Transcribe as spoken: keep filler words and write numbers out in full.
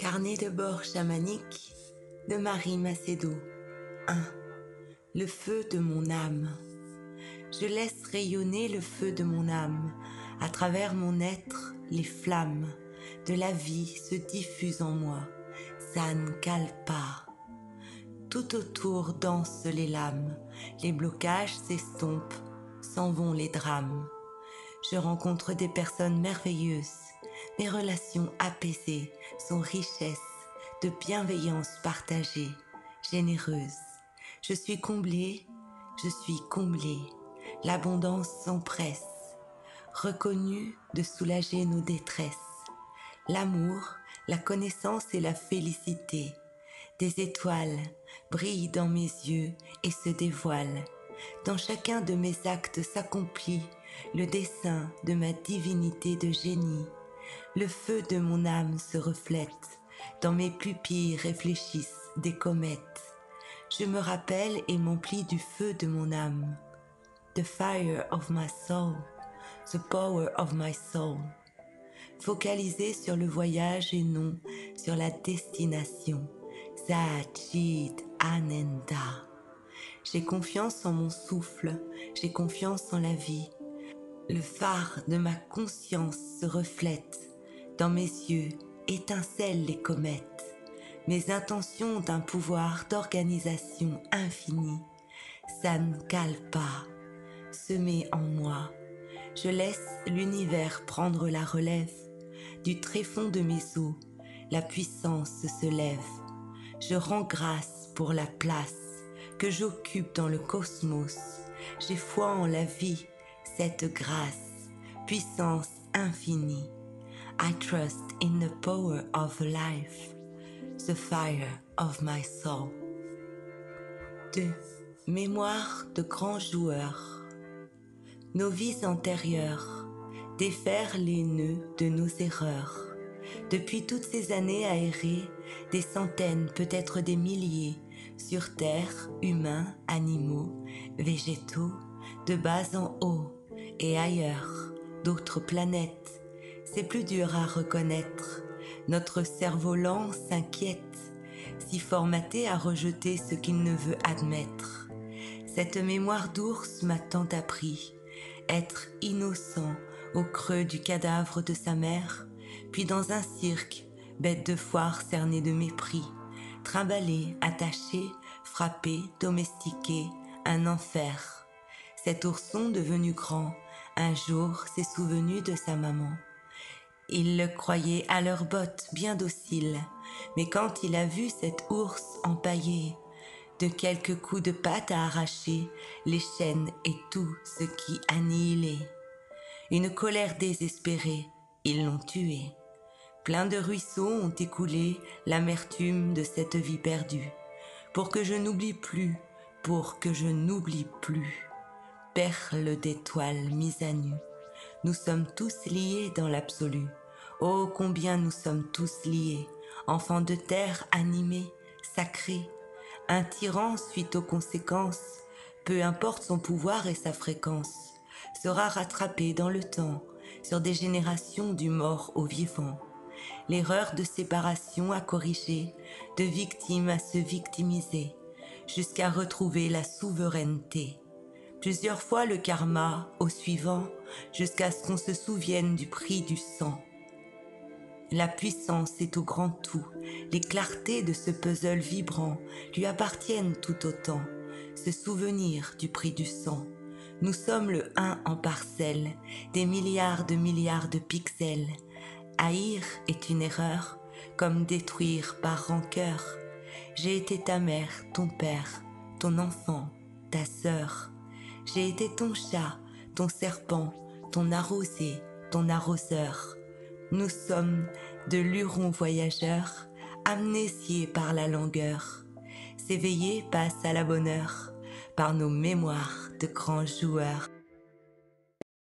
Carnet de bord chamanique de Marie Macedo. un. Le feu de mon âme. Je laisse rayonner le feu de mon âme. À travers mon être, les flammes de la vie se diffusent en moi. Ça ne cale pas. Tout autour dansent les lames. Les blocages s'estompent, s'en vont les drames. Je rencontre des personnes merveilleuses. Mes relations apaisées sont richesses de bienveillance partagée, généreuse. Je suis comblée, je suis comblée. L'abondance s'empresse, reconnue de soulager nos détresses. L'amour, la connaissance et la félicité. Des étoiles brillent dans mes yeux et se dévoilent. Dans chacun de mes actes s'accomplit le dessein de ma divinité de génie. Le feu de mon âme se reflète, dans mes pupilles réfléchissent des comètes. Je me rappelle et m'emplis du feu de mon âme. The fire of my soul, the power of my soul. Focalisé sur le voyage et non sur la destination. Satchit Ananda. J'ai confiance en mon souffle, j'ai confiance en la vie. Le phare de ma conscience se reflète. Dans mes yeux étincellent les comètes. Mes intentions ont un pouvoir d'organisation infini. Ça ne cale pas. Semé en moi, je laisse l'univers prendre la relève. Du tréfonds de mes os, la puissance se lève. Je rends grâce pour la place que j'occupe dans le cosmos. J'ai foi en la vie, cette grâce, puissance infinie. I trust in the power of life, the fire of my soul. deux. Mémoire de grands joueurs. Nos vies antérieures, défaire les nœuds de nos erreurs. Depuis toutes ces années aérées, des centaines, peut-être des milliers, sur terre, humains, animaux, végétaux, de bas en haut et ailleurs, d'autres planètes. C'est plus dur à reconnaître. Notre cerveau lent s'inquiète, si formaté à rejeter ce qu'il ne veut admettre. Cette mémoire d'ours m'a tant appris, être innocent au creux du cadavre de sa mère, puis dans un cirque, bête de foire cernée de mépris, trimballé, attaché, frappé, domestiqué, un enfer. Cet ourson devenu grand, un jour s'est souvenu de sa maman. Il le croyait à leurs bottes bien docile, mais quand il a vu cet ours empaillé, de quelques coups de patte à arracher les chaînes et tout ce qui annihilait. Une colère désespérée, ils l'ont tué. Plein de ruisseaux ont écoulé l'amertume de cette vie perdue. Pour que je n'oublie plus, pour que je n'oublie plus. Perles d'étoiles mises à nu. Nous sommes tous liés dans l'absolu. Oh, combien nous sommes tous liés, enfants de terre animés, sacrés. Un tyran, suite aux conséquences, peu importe son pouvoir et sa fréquence, sera rattrapé dans le temps, sur des générations du mort au vivant. L'erreur de séparation à corriger, de victime à se victimiser, jusqu'à retrouver la souveraineté. Plusieurs fois le karma au suivant, jusqu'à ce qu'on se souvienne du prix du sang. La puissance est au grand tout, les clartés de ce puzzle vibrant lui appartiennent tout autant, ce souvenir du prix du sang. Nous sommes le un en parcelles, des milliards de milliards de pixels. Haïr est une erreur, comme détruire par rancœur. J'ai été ta mère, ton père, ton enfant, ta sœur. J'ai été ton chat, ton serpent, ton arrosé, ton arroseur. Nous sommes de lurons voyageurs, amnésiés par la langueur. S'éveiller passe à la bonne heure, par nos mémoires de grands joueurs.